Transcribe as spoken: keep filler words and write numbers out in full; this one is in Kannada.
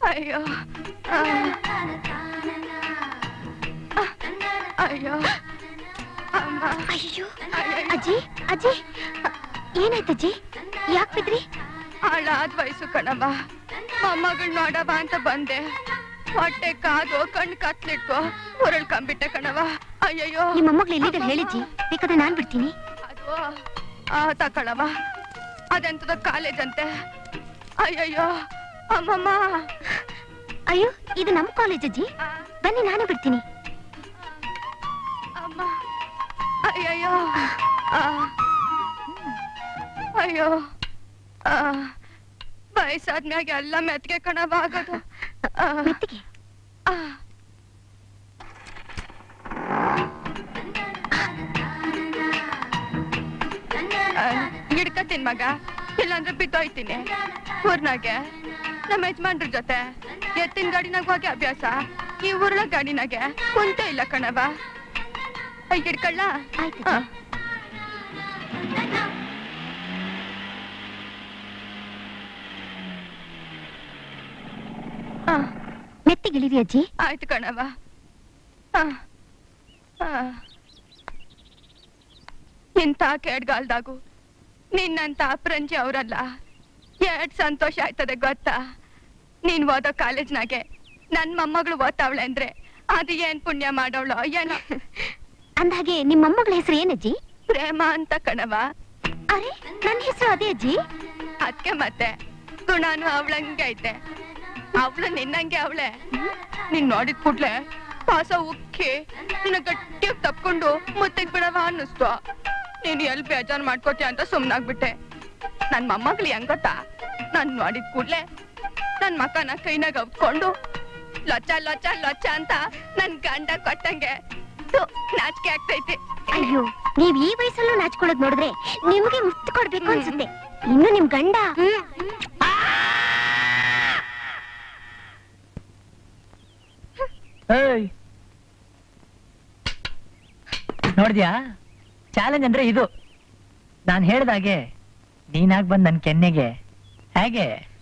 ಅಯ್ಯೋ ಅಯ್ಯೋ ಅಮ್ಮ ಅಯ್ಯೋ ಅಜ್ಜಿ ಅಜ್ಜಿ ಏನಾಯ್ತಜ್ಜಿ ಯಾಕೆ ಬಿದ್ರಿ ಹಾಳಾದ ವಯಸ್ಸು ಕಣಮ್ಮ ಮೊಮ್ಮಗಳು ನೋಡವ ಅಂತ ಬಂದೆ ಹೊಟ್ಟೆ ಕಾದು ಕಣ್ಣು ಕತ್ಲಿಟ್ಕೋ ಉರುಳ್ಕೊಂಡ್ಬಿಟ್ಟೆ ಕಣವ ಅಯ್ಯಯ್ಯೋ ನಿಮ್ಮ ಮೊಮ್ಮಗಳು ಎಲ್ಲಿದ್ದಾರೆ ಹೇಳಿಜ್ಜಿ ಬೇಕಾದ್ರೆ ನಾನ್ ಬಿಡ್ತೀನಿ ಅದು ಆ ತಕಳವ ಅದೆಂತದ ಕಾಲೇಜ್ ಅಂತೆ ಅಯ್ಯಯ್ಯೋ ಅಮ್ಮಮ್ಮ ಅಯ್ಯೋ ಇದು ನಮ್ಮ ಕಾಲೇಜ್ ಅಜ್ಜಿ ಬನ್ನಿ ನಾನು ಬಿಡ್ತೀನಿ ಅಮ್ಮ ಅಯ್ಯಯ್ಯೋ ಅಯ್ಯೋ ವಯಸ್ಸಾದ್ಮ್ಯಾಗ ಎಲ್ಲ ಮೆತ್ಗೆ ಕಣವ ಆಗೋದು ಮೆತ್ತಿಗೆ ಹಿಡ್ಕತೀನಿ ಮಗ ಇಲ್ಲಾಂದ್ರೆ ಬಿದ್ದೋಯ್ತೀನಿ ಊರ್ನಾಗೆ ನಮ್ಮ ಯಜಮಾನ್ರ ಜೊತೆ ಎತ್ತಿನ ಗಾಡಿನಾಗ ಹೋಗಿ ಅಭ್ಯಾಸ ಈ ಊರ್ನ ಗಾಡಿನಾಗೆ ಕುಂತ ಇಲ್ಲ ಕಣವ ಹಿಡ್ಕಳ್ಳ ಮೆತ್ತಿಗಿಳಿರಿ ಅಜ್ಜಿ ಆಯ್ತು ಕಣವ ಇಂಥ ಕೇಡ್ಗಾಲ್ದಾಗು ನಿನ್ನಂತ ಅಪ್ರಂಜಿ ಅವರಲ್ಲ ಎರಡ್ ಸಂತೋಷ ಆಯ್ತದೆ ಗೊತ್ತಾ ನೀನ್ ಓದೋ ಕಾಲೇಜ್ನಾಗೆ ನನ್ ಮೊಮ್ಮಗಳು ಓದ್ತಾವಳೆ ಅಂದ್ರೆ ಅದು ಏನ್ ಪುಣ್ಯ ಮಾಡೋಳು ಏನೋ ಅಂದಾಗೆ ನಿಮ್ಮ ಮೊಮ್ಮಗಳ ಹೆಸರು ಏನಜ್ಜಿ ಪ್ರೇಮ ಅಂತ ಕಣವ ಅರೆ ನನ್ನ ಹೆಸರು ಅದೇ ಅಜ್ಜಿ ಅದಕ್ಕೆ ಮತ್ತೆ ಗುಣಾನು ಅವಳಂಗೆ ಐತೆ ಅವಳು ನಿನ್ನಂಗೆ ಅವಳೆ ನೀನ್ ನೋಡಿದ್ ಕೂಡ್ಲೆ ಪಾಸ ಉಕ್ಕಿ ನಿನ್ನ ಗಟ್ಟಿಯಾಗಿ ತಪ್ಕೊಂಡು ಮುತ್ತಿಗೆ ಬಿಡವ ಅನ್ನಿಸ್ತು ನೀನು ಎಲ್ಲಿ ಬೇಜಾರ್ ಮಾಡ್ಕೋತೀಯ ಅಂತ ಸುಮ್ನಾಗ್ಬಿಟ್ಟೆ ನನ್ ಮೊಮ್ಮಗಳು ಹೆಂಗ್ ಗೊತ್ತಾ ನಾನ್ ನೋಡಿದ್ ಕೂಡ್ಲೆ ನನ್ ಮಕ್ಕನ ಕೈನಾಗ ಅಪ್ಕೊಂಡು ಲೊಚ್ಚ ಲೊಚ್ಚ ಲೊಚ್ಚ ಅಂತ ನನ್ ಗಂಡ ಕೊಟ್ಟಂಗೆ ನಾಚಿಕೆ ಆಗ್ತೈತಿ ಅಯ್ಯೋ ನೀವ್ ಈ ವಯಸ್ಸಲ್ಲೂ ನಾಚ್ಕೊಳ್ಳೋದ್ ನೋಡಿದ್ರೆ ನಿಮ್ಗೆ ಮುತ್ತು ಕೊಡ್ಬೇಕು ಅನ್ಸುತ್ತೆ ಇನ್ನು ನಿಮ್ ಗಂಡ ನೋಡ್ದ್ಯಾ ಚಾಲೆಂಜ್ ಅಂದ್ರೆ ಇದು ನಾನ್ ಹೇಳ್ದಾಗೆ ನೀನಾಗ್ ಬಂದ್ ನನ್ ಕೆನ್ನೆಗೆ ಹೇಗೆ